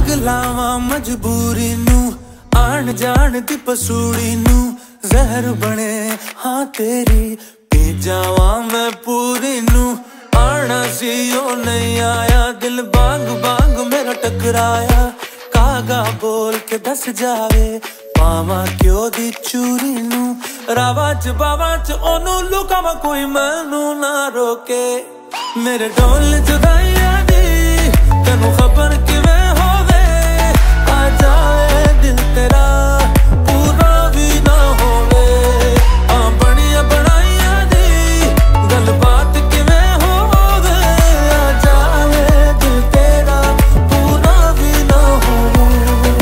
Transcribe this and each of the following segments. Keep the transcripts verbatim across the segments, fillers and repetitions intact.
लावा मजबूरी नू, आन जान दी पसूड़ी नू जहर बने हाँ तेरी, पी जावा मैं पूरी नू। आना सी ओ नहीं आया, दिल बांग बांग मेरा टकराया, कागा बोल के दस जावे पावा क्यों दी चूरी नू। रावा च बावा च ओनू लुकावा कोई मैनू ना रोके, मेरे ढोल जुदाइयां दी तेनू खबर किवें होवे, आ जाए दिल तेरा पूरा भी ना होवे। आ बनिया बनाइयां दी गलबात किवें होवे, आ जाए दिल तेरा पूरा भी ना होवे।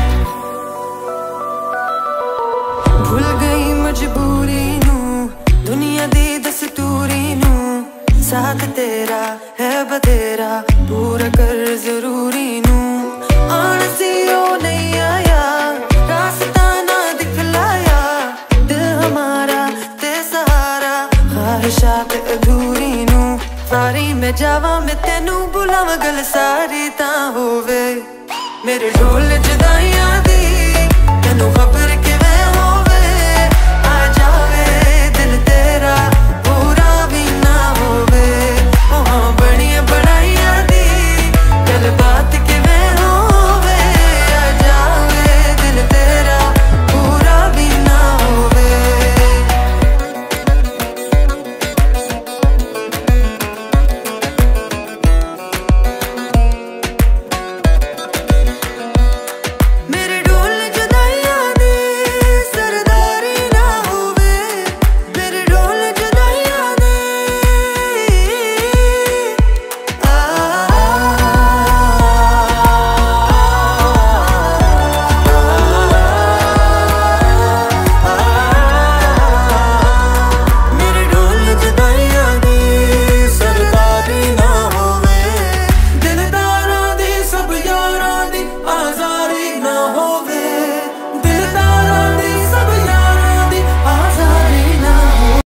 भूल गई मजबूरी नू, दुनिया दी दस्तूरी नू, साथ तेरा है बतेरा पूरा कर जरूरी नू। आन सी ओ नहीं आया, रास्ता ना दिखलाया, दिल हमारा ते सहारा ख्वाहिशात अधूरी नू। सारी मैं जावा मैं तेनू बुलावा, गल सारी ता होवे, मेरे ढोल जुदाइयां